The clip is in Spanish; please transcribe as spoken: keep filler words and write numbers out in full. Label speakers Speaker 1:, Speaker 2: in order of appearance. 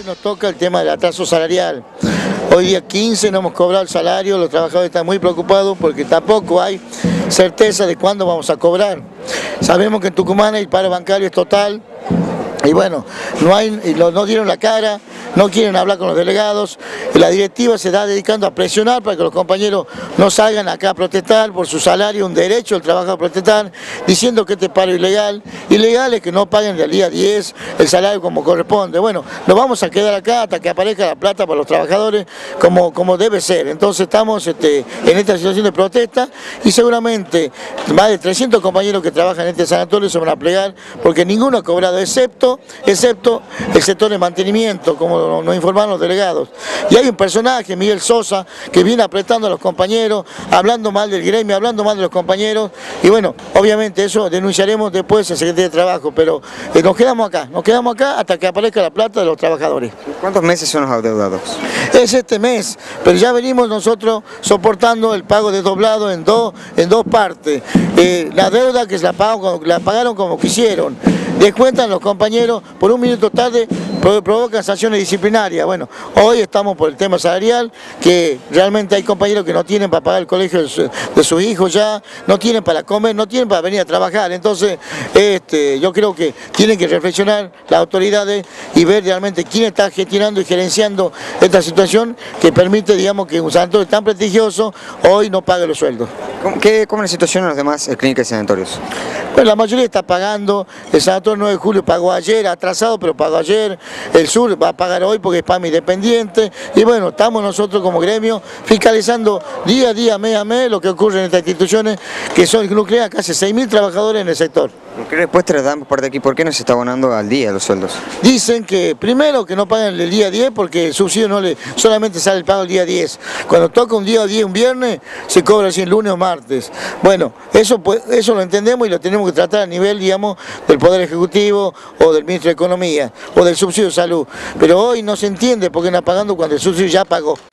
Speaker 1: Hoy nos toca el tema del atraso salarial. Hoy día quince no hemos cobrado el salario, los trabajadores están muy preocupados porque tampoco hay certeza de cuándo vamos a cobrar. Sabemos que en Tucumán el paro bancario es total y bueno, no, hay, no dieron la cara, no quieren hablar con los delegados, la directiva se está dedicando a presionar para que los compañeros no salgan acá a protestar por su salario, un derecho del trabajador a protestar, diciendo que este paro es ilegal. Ilegal es que no paguen del día diez el salario como corresponde. Bueno, nos vamos a quedar acá hasta que aparezca la plata para los trabajadores como, como debe ser. Entonces estamos este, en esta situación de protesta y seguramente más de trescientos compañeros que trabajan en este sanatorio se van a plegar porque ninguno ha cobrado excepto, excepto el sector de mantenimiento, como nos informaron los delegados. Y hay un personaje, Miguel Sosa, que viene apretando a los compañeros, hablando mal del gremio, hablando mal de los compañeros, y bueno, obviamente eso denunciaremos después en Secretaría de Trabajo, pero eh, nos quedamos acá, nos quedamos acá hasta que aparezca la plata de los trabajadores.
Speaker 2: ¿Cuántos meses son los adeudados?
Speaker 1: Es este mes, pero ya venimos nosotros soportando el pago desdoblado en dos, en dos partes. Eh, la deuda que la pagaron, la pagaron como quisieron, descuentan los compañeros, por un minuto tarde provocan sanciones disciplinarias. Bueno, hoy estamos por el tema salarial, que realmente hay compañeros que no tienen para pagar el colegio de, su, de sus hijos ya, no tienen para comer, no tienen para venir a trabajar. Entonces, este, yo creo que tienen que reflexionar las autoridades y ver realmente quién está gestionando y gerenciando esta situación que permite, digamos, que un sanatorio tan prestigioso hoy no pague los sueldos.
Speaker 2: ¿Cómo, qué, cómo es la situación en los demás clínicas y sanatorios?
Speaker 1: Bueno, la mayoría está pagando, el sanatorio nueve de julio pagó ayer, atrasado, pero pagó ayer, el sur va a pagar hoy porque es P A M independiente, y bueno, estamos nosotros como gremio fiscalizando día a día, mes a mes, lo que ocurre en estas instituciones que son nucleadas casi seis mil trabajadores en el sector.
Speaker 2: ¿Qué respuesta les dan por parte de aquí? ¿Por qué no se está abonando al día los sueldos?
Speaker 1: Dicen que primero que no pagan el día diez porque el subsidio no le, solamente sale el pago el día diez. Cuando toca un día diez, un viernes, se cobra así el lunes o martes. Bueno, eso, pues, eso lo entendemos y lo tenemos que tratar a nivel, digamos, del Poder Ejecutivo o del Ministro de Economía o del subsidio de Salud. Pero hoy no se entiende por qué no está pagando cuando el subsidio ya pagó.